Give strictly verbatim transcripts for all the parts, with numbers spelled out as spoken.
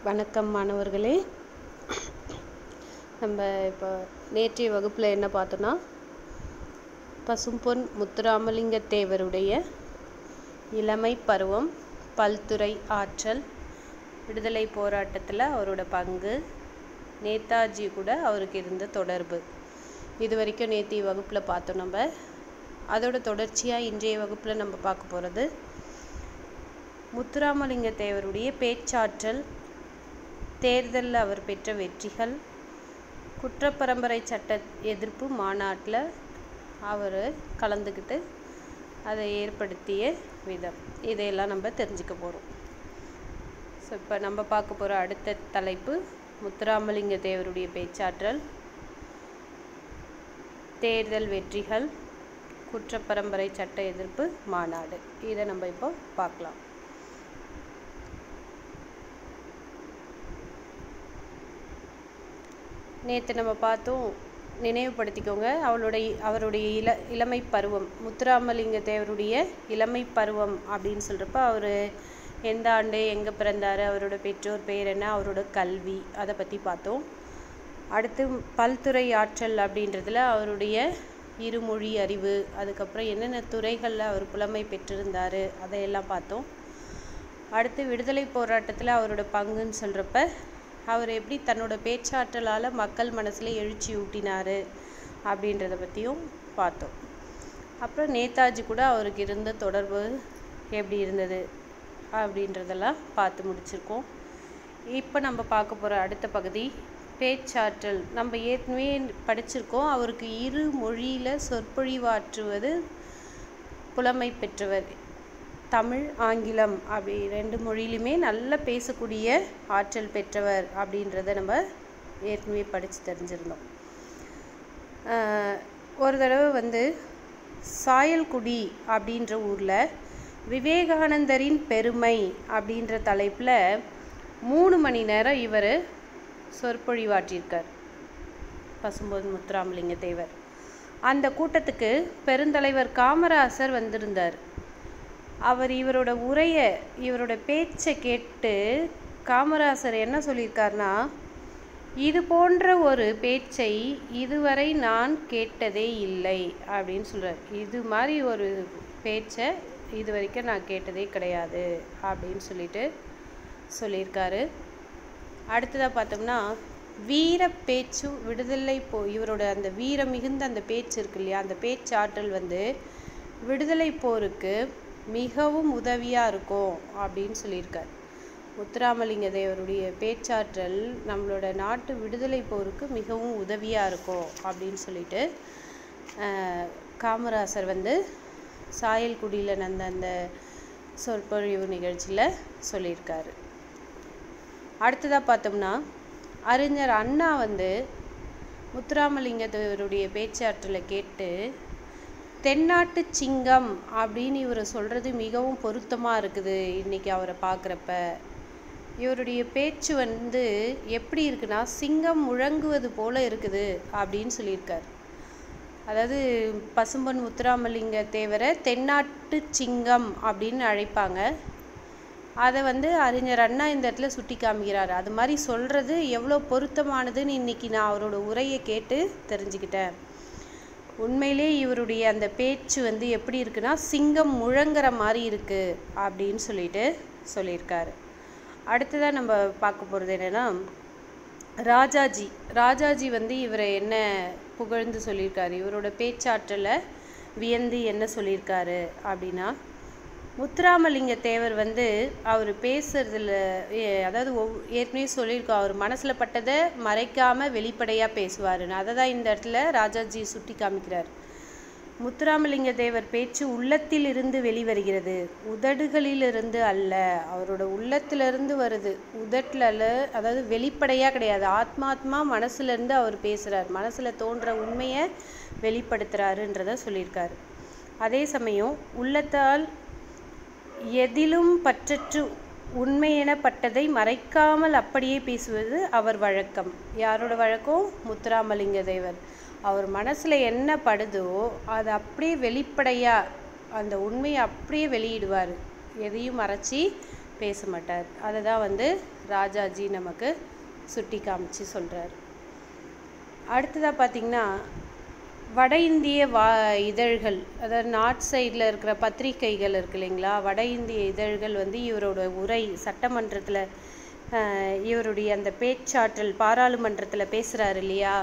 வணக்கம் மாணவர்களே. நம்ம இப்போ நேற்றைய வகுப்பில் என்ன பார்த்தோன்னா, பசும்பொன் முத்துராமலிங்க தேவருடைய இளமை பருவம், பல்துறை ஆற்றல், விடுதலை போராட்டத்தில் அவரோட பங்கு, நேதாஜி கூட அவருக்கு இருந்த தொடர்பு, இது வரைக்கும் நேற்றைய வகுப்பில் பார்த்தோம். நம்ம அதோட தொடர்ச்சியாக இன்றைய வகுப்பில் நம்ம பார்க்க போகிறது முத்துராமலிங்க தேவருடைய பேச்சாற்றல், தேர்தலில் அவர் பெற்ற வெற்றிகள், குற்றப்பரம்பரை சட்ட எதிர்ப்பு மாநாட்டில் அவர் கலந்துக்கிட்டு அதை ஏற்படுத்திய விதம், இதையெல்லாம் நம்ம தெரிஞ்சுக்க போகிறோம். ஸோ இப்போ நம்ம பார்க்க போகிற அடுத்த தலைப்பு முத்துராமலிங்க தேவருடைய பேச்சாற்றல், தேர்தல் வெற்றிகள், குற்றப்பரம்பரை சட்ட எதிர்ப்பு மாநாடு, இதை நம்ம இப்போ பார்க்கலாம். நேற்று நம்ம பார்த்தோம், நினைவுபடுத்திக்கோங்க. அவளுடைய அவருடைய இள இளமை பருவம், முத்துராமலிங்க தேவருடைய இளமை பருவம் அப்படின்னு சொல்கிறப்ப அவர் எந்த ஆண்டு, எங்கே பிறந்தார், அவரோட பெற்றோர் பேர் என்ன, அவரோட கல்வி, அதை பற்றி பார்த்தோம். அடுத்து பல்துறை ஆற்றல் அப்படின்றதுல அவருடைய இருமொழி அறிவு, அதுக்கப்புறம் என்னென்ன துறைகளில் அவர் புலமை பெற்றிருந்தார், அதையெல்லாம் பார்த்தோம். அடுத்து விடுதலை போராட்டத்தில் அவரோட பங்குன்னு சொல்கிறப்ப அவர் எப்படி தன்னோட பேச்சாற்றலால் மக்கள் மனசில் எழுச்சி ஊட்டினார் அப்படின்றத பற்றியும் பார்த்தோம். அப்புறம் நேதாஜி கூட அவருக்கு இருந்த தொடர்பு எப்படி இருந்தது அப்படின்றதெல்லாம் பார்த்து முடிச்சிருக்கோம். இப்போ நம்ம பார்க்க போகிற அடுத்த பகுதி பேச்சாற்றல். நம்ம ஏற்கனவே படிச்சிருக்கோம், அவருக்கு இரு மொழியில் சொற்பொழிவாற்றுவது புலமை பெற்றவர், தமிழ் ஆங்கிலம் அப்படி ரெண்டு மொழியிலுமே நல்லா பேசக்கூடிய ஆற்றல் பெற்றவர் அப்படின்றத நம்ம ஏற்கனவே படித்து தெரிஞ்சிருந்தோம். ஒரு தடவை வந்து சாயல்குடி அப்படின்ற ஊரில் விவேகானந்தரின் பெருமை அப்படின்ற தலைப்பில் மூணு மணி நேரம் இவர் சொற்பொழிவாற்றியிருக்கார், பசும்பொன் முத்துராமலிங்க தேவர். அந்த கூட்டத்துக்கு பெருந்தலைவர் காமராசர் வந்திருந்தார். அவர் இவரோட உரையை, இவரோட பேச்சை கேட்டு காமராசர் என்ன சொல்லியிருக்காருனா, இது போன்ற ஒரு பேச்சை இதுவரை நான் கேட்டதே இல்லை அப்படின்னு சொல்கிறார். இது மாதிரி ஒரு பேச்சை இது வரைக்கும் நான் கேட்டதே கிடையாது அப்படின்னு சொல்லிட்டு சொல்லியிருக்காரு. அடுத்ததாக பார்த்தோம்னா, வீர பேச்சு விடுதலை போ இவரோட அந்த வீர மிகுந்த அந்த பேச்சு இருக்கு இல்லையா, அந்த பேச்சாற்றல் வந்து விடுதலை போருக்கு மிகவும் உதவியாக இருக்கும் அப்படின்னு சொல்லியிருக்கார். முத்துராமலிங்க தேவருடைய பேச்சாற்றல் நம்மளோட நாட்டு விடுதலை போருக்கு மிகவும் உதவியாக இருக்கும் அப்படின்னு சொல்லிட்டு காமராசர் வந்து சாயல்குடியில் நடந்த அந்த சொற்பொழிவு நிகழ்ச்சியில் சொல்லியிருக்காரு. அடுத்ததாக பார்த்தோம்னா, அறிஞர் அண்ணா வந்து முத்துராமலிங்க தேவருடைய பேச்சாற்றலை கேட்டு தென்னாட்டு சிங்கம் அப்படின்னு இவர் சொல்கிறது மிகவும் பொருத்தமாக இருக்குது. இன்றைக்கி அவரை பார்க்குறப்ப இவருடைய பேச்சு வந்து எப்படி இருக்குன்னா, சிங்கம் முழங்குவது போல் இருக்குது அப்படின்னு சொல்லியிருக்கார். அதாவது பசும்பொன் முத்துராமலிங்க தேவரை தென்னாட்டு சிங்கம் அப்படின்னு அழைப்பாங்க. அதை வந்து அறிஞர் அண்ணா இந்த இடத்துல சுட்டி காமிக்கிறார். அது மாதிரி சொல்கிறது எவ்வளோ பொருத்தமானதுன்னு இன்றைக்கி நான் அவரோட உரையை கேட்டு தெரிஞ்சுக்கிட்டேன். உண்மையிலே இவருடைய அந்த பேச்சு வந்து எப்படி இருக்குன்னா, சிங்கம் முழங்குற மாதிரி இருக்குது அப்படின்னு சொல்லிட்டு சொல்லியிருக்காரு. அடுத்ததாக நம்ம பார்க்க போகிறது என்னென்னா, ராஜாஜி ராஜாஜி வந்து இவரை என்ன புகழ்ந்து சொல்லியிருக்காரு, இவரோட பேச்சாற்றலை வியந்து என்ன சொல்லியிருக்காரு அப்படின்னா, முத்துராமலிங்க தேவர் வந்து அவர் பேசுறதுல, அதாவது ஒவ் ஏற்கனவே சொல்லியிருக்கோம், அவர் மனசில் பட்டதை மறைக்காமல் வெளிப்படையாக பேசுவாருன்னு. அதை தான் இந்த இடத்துல ராஜாஜி சுட்டி காமிக்கிறார். முத்துராமலிங்க தேவர் பேச்சு உள்ளத்தில் இருந்து வெளிவருகிறது, உதடுகளிலிருந்து அல்ல. அவரோட உள்ளத்திலிருந்து வருது, உதட்டில் அல்ல. அதாவது வெளிப்படையாக கிடையாது, ஆத்மாத்மா மனசுலேருந்து அவர் பேசுகிறார், மனசில் தோன்ற உண்மையை வெளிப்படுத்துகிறாருன்றத சொல்லியிருக்காரு. அதே சமயம் உள்ளத்தால் எதிலும் பற்றற்று உண்மையெனப்பட்டதை மறைக்காமல் அப்படியே பேசுவது அவர் வழக்கம். யாரோட வழக்கம்? முத்துராமலிங்க தேவர். அவர் மனசில் என்ன படுதோ அதை அப்படியே வெளிப்படையாக அந்த உண்மையை அப்படியே வெளியிடுவார், எதையும் மறைச்சி பேச மாட்டார். அதை தான் வந்து ராஜாஜி நமக்கு சுட்டி காமிச்சு சொல்கிறார். அடுத்ததாக பார்த்திங்கன்னா வட இந்திய வா இதழ்கள் அதாவது நார்த் சைடில் இருக்கிற பத்திரிகைகள் இருக்கு இல்லைங்களா, வட இந்திய இதழ்கள் வந்து இவரோட உரை சட்டமன்றத்தில் இவருடைய அந்த பேச்சாற்றல் பாராளுமன்றத்தில் பேசுகிறாரு இல்லையா,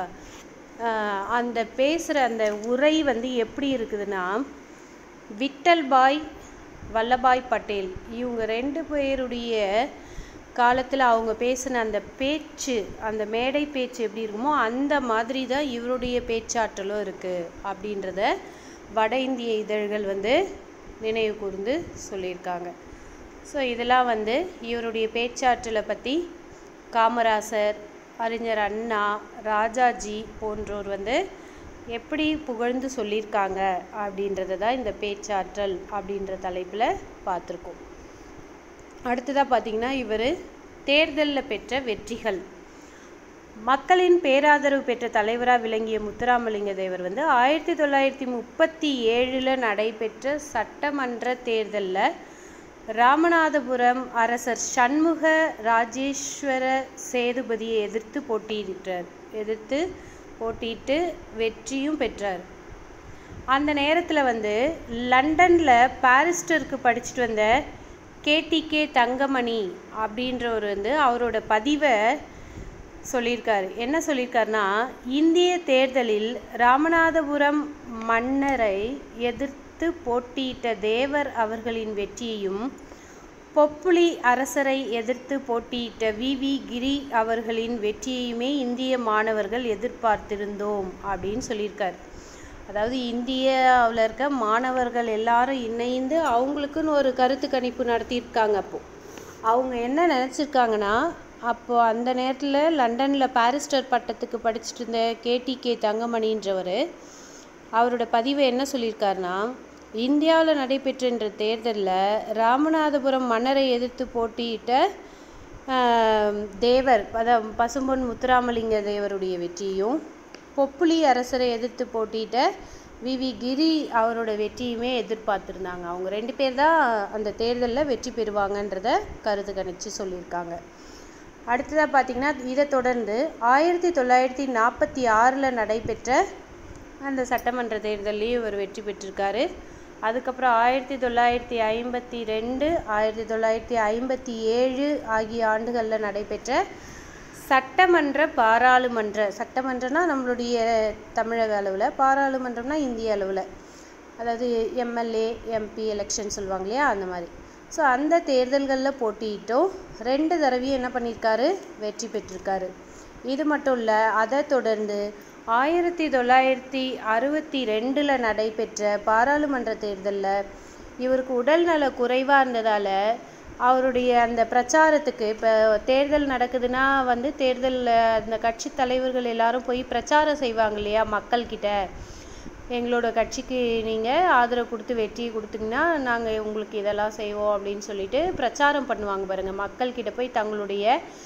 அந்த பேசுகிற அந்த உரை வந்து எப்படி இருக்குதுன்னா, விட்டல்பாய் வல்லபாய் பட்டேல் இவங்க ரெண்டு பேருடைய காலத்தில் அவங்க பேசின அந்த பேச்சு, அந்த மேடை பேச்சு எப்படி இருக்குமோ அந்த மாதிரி தான் இவருடைய பேச்சாற்றலும் இருக்குது அப்படின்றத வட இந்திய இதழ்கள் வந்து நினைவு கூர்ந்து சொல்லியிருக்காங்க. ஸோ இதெல்லாம் வந்து இவருடைய பேச்சாற்றலை பற்றி காமராசர், அறிஞர் அண்ணா, ராஜாஜி போன்றோர் வந்து எப்படி புகழ்ந்து சொல்லியிருக்காங்க அப்படின்றத தான் இந்த பேச்சாற்றல் அப்படின்ற தலைப்பில் பார்த்துருக்கோம். அடுத்ததாக பார்த்திங்கன்னா இவர் தேர்தலில் பெற்ற வெற்றிகள். மக்களின் பேராதரவு பெற்ற தலைவராக விளங்கிய முத்துராமலிங்க தேவர் வந்து ஆயிரத்தி தொள்ளாயிரத்தி முப்பத்தி ஏழில் நடைபெற்ற சட்டமன்ற தேர்தலில் ராமநாதபுரம் அரசர் சண்முக ராஜேஸ்வர சேதுபதியை எதிர்த்து போட்டியிட்டார் எதிர்த்து போட்டியிட்டு வெற்றியும் பெற்றார். அந்த நேரத்தில் வந்து லண்டனில் பாரிஸ்டருக்கு படிச்சுட்டு வந்த கேடிகே தங்கமணி அப்படின்றவர் வந்து அவரோட பதிவை சொல்லியிருக்காரு. என்ன சொல்லியிருக்காருன்னா, இந்திய தேர்தலில் ராமநாதபுரம் மன்னரை எதிர்த்து போட்டியிட்ட தேவர் அவர்களின் வெற்றியையும் பொப்புளி அரசரை எதிர்த்து போட்டியிட்ட வி வி கிரி அவர்களின் வெற்றியையுமே இந்திய மாணவர்கள் எதிர்பார்த்திருந்தோம் அப்படின்னு சொல்லியிருக்கார். அதாவது இந்தியாவில் இருக்க மாணவர்கள் எல்லாரும் இணைந்து அவங்களுக்குன்னு ஒரு கருத்து கணிப்பு நடத்தியிருக்காங்க. அப்போது அவங்க என்ன நினச்சிருக்காங்கன்னா, அப்போது அந்த நேரத்தில் லண்டனில் பாரிஸ்டர் பட்டத்துக்கு படிச்சுட்டு இருந்த கேடிகே தங்கமணின்றவர் அவரோட பதிவை என்ன சொல்லியிருக்காருன்னா, இந்தியாவில் நடைபெற்ற தேர்தலில் ராமநாதபுரம் மன்னரை எதிர்த்து போட்டியிட்ட தேவர் அதாவது பசும்பொன் முத்துராமலிங்க தேவருடைய வெற்றியும் பொப்புளி அரசரை எதிர்த்து போட்டியிட்ட வி வி கிரி அவரோட வெற்றியுமே எதிர்பார்த்துருந்தாங்க. அவங்க ரெண்டு பேர் தான் அந்த தேர்தலில் வெற்றி பெறுவாங்கன்றத கருத்து கணிச்சு சொல்லியிருக்காங்க. அடுத்ததாக பார்த்திங்கன்னா இதை தொடர்ந்து ஆயிரத்தி தொள்ளாயிரத்தி நாற்பத்தி ஆறில் நடைபெற்ற அந்த சட்டமன்ற தேர்தலையும் இவர் வெற்றி பெற்றிருக்காரு. அதுக்கப்புறம் ஆயிரத்தி தொள்ளாயிரத்தி ஐம்பத்தி ரெண்டு ஆயிரத்தி தொள்ளாயிரத்தி ஐம்பத்தி ஏழு ஆகிய ஆண்டுகளில் நடைபெற்ற சட்டமன்ற பாராளுமன்ற சட்டமன்றம்னா நம்மளுடைய தமிழக அளவில், பாராளுமன்றம்னா இந்திய அளவில், அதாவது எம்எல்ஏ எம்பி எலெக்ஷன் சொல்லுவாங்க இல்லையா, அந்த மாதிரி. ஸோ அந்த தேர்தல்களில் போட்டியிட்டும் ரெண்டு தடவையும் என்ன பண்ணியிருக்காரு, வெற்றி பெற்றிருக்காரு. இது மட்டும் இல்லை, அதை தொடர்ந்து ஆயிரத்தி தொள்ளாயிரத்தி அறுபத்தி ரெண்டில் நடைபெற்ற பாராளுமன்ற தேர்தலில் இவருக்கு உடல்நல குறைவாக இருந்ததால் அவருடைய அந்த பிரச்சாரத்துக்கு, இப்போ தேர்தல் நடக்குதுன்னா வந்து தேர்தலில் அந்த கட்சி தலைவர்கள் எல்லாரும் போய் பிரச்சாரம் செய்வாங்க இல்லையா மக்கள்கிட்ட, எங்களோட கட்சிக்கு நீங்கள் ஆதரவு கொடுத்து வெற்றியை கொடுத்தீங்கன்னா நாங்கள் உங்களுக்கு இதெல்லாம் செய்வோம் அப்படின்னு சொல்லிட்டு பிரச்சாரம் பண்ணுவாங்க பாருங்கள். மக்கள்கிட்ட போய் தங்களுடைய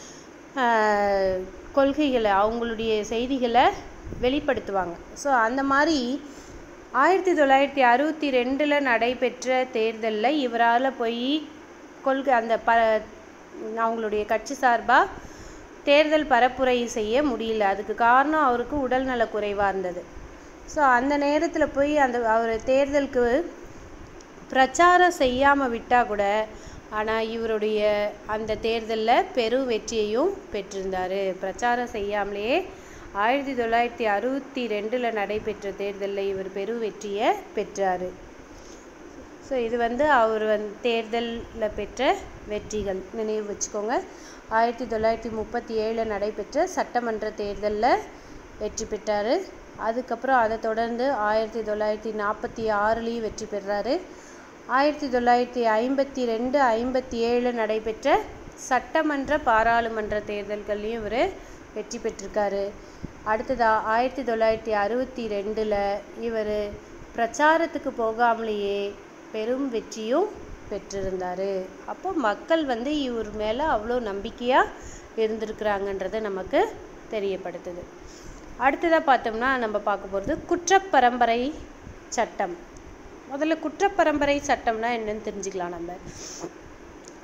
கொள்கைகளை அவங்களுடைய செய்திகளை வெளிப்படுத்துவாங்க. ஸோ அந்த மாதிரி ஆயிரத்தி தொள்ளாயிரத்தி அறுபத்தி ரெண்டில் நடைபெற்ற தேர்தலில் இவரால் போய் கொள்கை அந்த ப அவங்களுடைய கட்சி சார்பாக தேர்தல் பரப்புரை செய்ய முடியல. அதுக்கு காரணம் அவருக்கு உடல்நல குறைவாக இருந்தது. ஸோ அந்த நேரத்தில் போய் அந்த அவர் தேர்தலுக்கு பிரச்சாரம் செய்யாமல் விட்டால் கூட, ஆனால் இவருடைய அந்த தேர்தலில் பெரும் வெற்றியையும் பெற்றிருந்தார். பிரச்சாரம் செய்யாமலேயே ஆயிரத்தி தொள்ளாயிரத்தி அறுபத்தி ரெண்டில் நடைபெற்ற தேர்தலில் இவர் பெரும் வெற்றியை பெற்றார். ஸோ இது வந்து அவர் வந்து தேர்தலில் பெற்ற வெற்றிகள் நினைவு வச்சுக்கோங்க. ஆயிரத்தி தொள்ளாயிரத்தி முப்பத்தி ஏழில் நடைபெற்ற சட்டமன்ற தேர்தலில் வெற்றி பெற்றார். அதுக்கப்புறம் அதை தொடர்ந்து ஆயிரத்தி தொள்ளாயிரத்தி நாற்பத்தி ஆறுலேயும் வெற்றி பெறாரு. ஆயிரத்தி தொள்ளாயிரத்தி ஐம்பத்தி ரெண்டு ஐம்பத்தி ஏழில் நடைபெற்ற சட்டமன்ற பாராளுமன்ற தேர்தல்கள்லையும் இவர் வெற்றி பெற்றிருக்காரு. அடுத்ததாக ஆயிரத்தி தொள்ளாயிரத்தி அறுபத்தி ரெண்டில் இவர் பிரச்சாரத்துக்கு போகாமலேயே பெரும் வெற்றியும் பெற்றிருந்தார். அப்போ மக்கள் வந்து இவர் மேலே அவ்வளோ நம்பிக்கையாக இருந்திருக்கிறாங்கன்றதை நமக்கு தெரியப்படுத்துது. அடுத்ததாக பார்த்தோம்னா நம்ம பார்க்க போகிறது குற்றப்பரம்பரை சட்டம். முதல்ல குற்றப்பரம்பரை சட்டம்னா என்னன்னு தெரிஞ்சுக்கலாம். நம்ம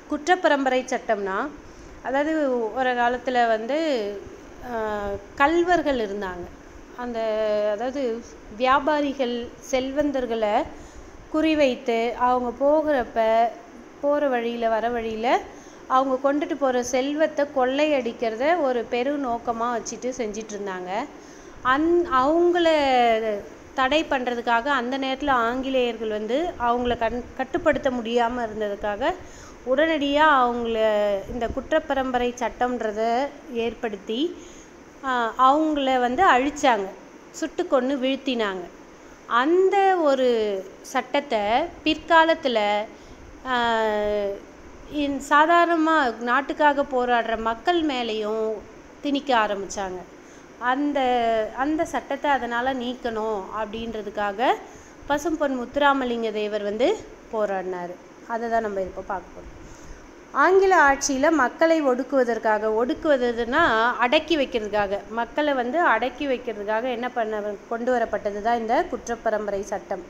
குற்றப்பரம்பரை சட்டம்னா, அதாவது ஒரு காலத்தில் வந்து கள்வர்கள் இருந்தாங்க. அந்த அதாவது வியாபாரிகள் செல்வந்தர்களை குறிவைத்து அவங்க போகிறப்ப போகிற வழியில் வர வழியில் அவங்க கொண்டுட்டு போகிற செல்வத்தை கொள்ளையடிக்கிறத ஒரு பெரு நோக்கமாக வச்சுட்டு செஞ்சிட்டு இருந்தாங்க. அந் அவங்கள தடை பண்ணுறதுக்காக அந்த நேரத்தில் ஆங்கிலேயர்கள் வந்து அவங்கள கண் கட்டுப்படுத்த முடியாமல் இருந்ததுக்காக உடனடியாக அவங்கள இந்த குற்றப்பரம்பரை சட்டம்ன்றதை ஏற்படுத்தி அவங்கள வந்து அழிச்சாங்க, சுட்டு கொன்று வீழ்த்தினாங்க. அந்த ஒரு சட்டத்தை பிற்காலத்தில் சாதாரணமாக நாட்டுக்காக போராடுற மக்கள் மேலேயும் திணிக்க ஆரம்பித்தாங்க. அந்த அந்த சட்டத்தை அதனால் நீக்கணும் அப்படின்றதுக்காக பசும்பொன் முத்துராமலிங்க தேவர் வந்து போராடினார். அதை தான் நம்ம இப்போ பார்க்க போகிறோம். ஆங்கில ஆட்சியில் மக்களை ஒடுக்குவதற்காக, ஒடுக்குவதுன்னா அடக்கி வைக்கிறதுக்காக, மக்களை வந்து அடக்கி வைக்கிறதுக்காக என்ன பண்ண கொண்டு வரப்பட்டது தான் இந்த குற்றப்பரம்பரை சட்டம்.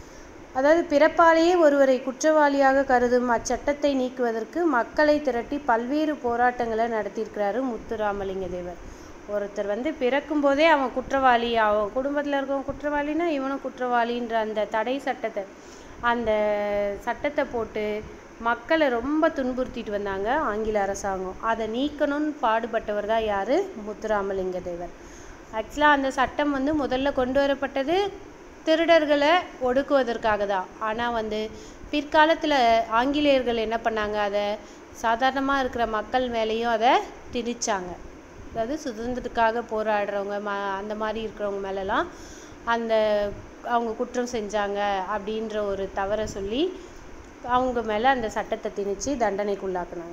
அதாவது பிறப்பாலேயே ஒருவரை குற்றவாளியாக கருதும் அச்சட்டத்தை நீக்குவதற்கு மக்களை திரட்டி பல்வேறு போராட்டங்களை நடத்தியிருக்கிறாரு முத்துராமலிங்க தேவர். ஒருத்தர் வந்து பிறக்கும் போதே அவன் குற்றவாளி, அவன் குடும்பத்தில் இருக்கவன் குற்றவாளின்னா இவனும் குற்றவாளின்ற அந்த தடை சட்டத்தை அந்த சட்டத்தை போட்டு மக்களை ரொம்ப துன்புறுத்திட்டு வந்தாங்க ஆங்கில அரசாங்கம். அதை நீக்கணும்னு பாடுபட்டவர் தான் யார்? முத்துராமலிங்க தேவர். ஆக்சுவலாக அந்த சட்டம் வந்து முதல்ல கொண்டு வரப்பட்டது திருடர்களை ஒடுக்குவதற்காக தான். ஆனால் வந்து பிற்காலத்தில் ஆங்கிலேயர்கள் என்ன பண்ணாங்க, அதை சாதாரணமாக இருக்கிற மக்கள் மேலேயும் அதை திணிச்சாங்க. அதாவது சுதந்திரத்துக்காக போராடுறவங்க ம அந்த மாதிரி இருக்கிறவங்க மேலெலாம் அந்த அவங்க குற்றம் செஞ்சாங்க அப்படின்ற ஒரு தவறை சொல்லி அவங்க மேலே அந்த சட்டத்தை திணிச்சு தண்டனைக்குள்ளாக்குனாங்க.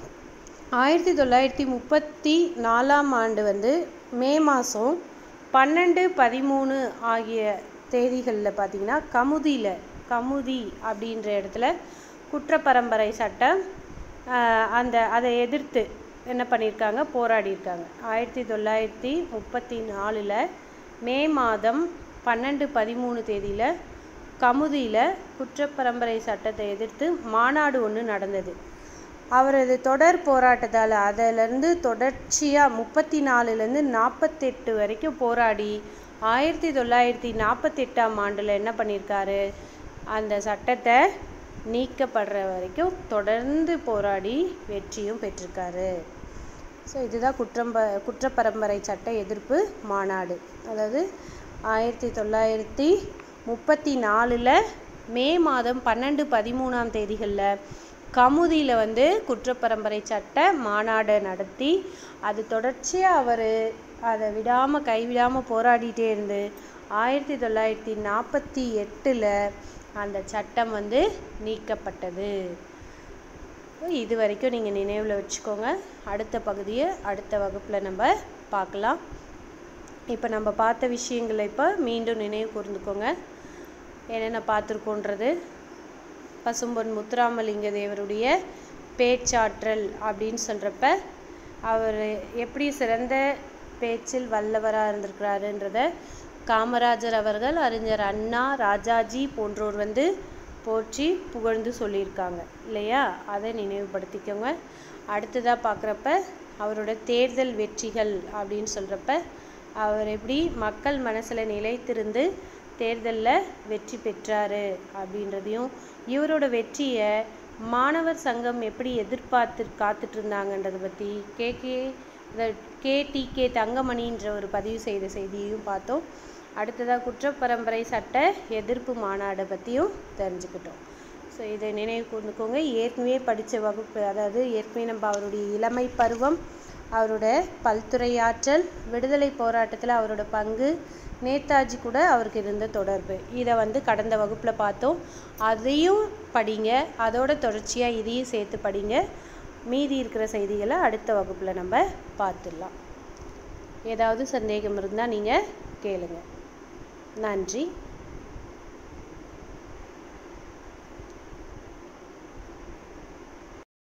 ஆயிரத்தி தொள்ளாயிரத்தி முப்பத்தி நாலாம் ஆண்டு வந்து மே மாதம் பன்னெண்டு பதிமூணு ஆகிய தேதிகளில் பார்த்திங்கன்னா கமுதியில் கமுதி அப்படின்ற இடத்துல குற்றப்பரம்பரை சட்டம் அந்த அதை எதிர்த்து என்ன பண்ணியிருக்காங்க, போராடியிருக்காங்க. ஆயிரத்தி தொள்ளாயிரத்தி முப்பத்தி நாலில் மே மாதம் பன்னெண்டு பதிமூணு தேதியில் கமுதியில் குற்றப்பரம்பரை சட்டத்தை எதிர்த்து மாநாடு ஒன்று நடந்தது. அவரது தொடர் போராட்டத்தால் அதிலேருந்து தொடர்ச்சியாக முப்பத்தி நாலுலேருந்து நாற்பத்தெட்டு வரைக்கும் போராடி ஆயிரத்தி தொள்ளாயிரத்தி நாற்பத்தெட்டாம் ஆண்டில் என்ன பண்ணியிருக்காரு, அந்த சட்டத்தை நீக்கப்படுற வரைக்கும் தொடர்ந்து போராடி வெற்றியும் பெற்றிருக்காரு. ஸோ இதுதான் குற்றம்ப குற்றப்பரம்பரை சட்ட எதிர்ப்பு மாநாடு. அதாவது ஆயிரத்தி தொள்ளாயிரத்தி முப்பத்தி நாலில் மே மாதம் பன்னெண்டு பதிமூணாம் தேதிகளில் கமுதியில் வந்து குற்றப்பரம்பரை சட்ட மாநாடை நடத்தி அது தொடர்ச்சியாக அவர் அதை விடாமல் கைவிடாமல் போராடிட்டே இருந்து ஆயிரத்தி தொள்ளாயிரத்தி நாற்பத்தி எட்டில் அந்த சட்டம் வந்து நீக்கப்பட்டது. இது வரைக்கும் நீங்கள் நினைவில் வச்சுக்கோங்க. அடுத்த பகுதியை அடுத்த வகுப்பில் நம்ம பார்க்கலாம். இப்போ நம்ம பார்த்த விஷயங்களை இப்போ மீண்டும் நினைவு கூர்ந்துக்கோங்க. என்னென்ன பார்த்துருக்கோன்றது பசும்பொன் முத்துராமலிங்க தேவருடைய பேச்சாற்றல் அப்படின்னு சொல்கிறப்ப அவர் எப்படி சிறந்த பேச்சில் வல்லவராக இருந்திருக்கிறாருன்றத காமராஜர் அவர்கள், அறிஞர் அண்ணா, ராஜாஜி போன்றோர் வந்து போற்றி புகழ்ந்து சொல்லியிருக்காங்க இல்லையா? அதை நினைவுபடுத்திக்கோங்க. அடுத்ததாக பார்க்குறப்ப அவரோட தேர்தல் வெற்றிகள் அப்படின்னு சொல்கிறப்ப அவர் எப்படி மக்கள் மனசில் நிலைத்திருந்து தேர்தலில் வெற்றி பெற்றார் அப்படின்றதையும், இவரோட வெற்றியை மாணவர் சங்கம் எப்படி எதிர்பார்த்து காத்துட்டு இருந்தாங்கன்றதை பற்றி கே கே கே டி கே தங்கமணின்ற ஒரு பதிவு செய்த செய்தியையும் பார்த்தோம். அடுத்ததாக குற்றப்பரம்பரை சட்ட எதிர்ப்பு மாநாடை பற்றியும் தெரிஞ்சுக்கிட்டோம். ஸோ இதை நினைவு கூர்ந்துக்கோங்க. ஏற்கனவே படித்த வகுப்பு, அதாவது ஏற்கனவே நம்ம அவருடைய இளமை பருவம், அவரோட பல்துறையாற்றல், விடுதலை போராட்டத்தில் அவரோட பங்கு, நேதாஜி கூட அவருக்கு இருந்த தொடர்பு, இதை வந்து கடந்த வகுப்பில் பார்த்தோம். அதையும் படிங்க, அதோட தொடர்ச்சியாக இதையும் சேர்த்து படிங்க. மீதி இருக்கிற செய்திகளை அடுத்த வகுப்பில் நம்ம பார்த்துடலாம். ஏதாவது சந்தேகம் இருந்தால் நீங்கள் கேளுங்க. நன்றி.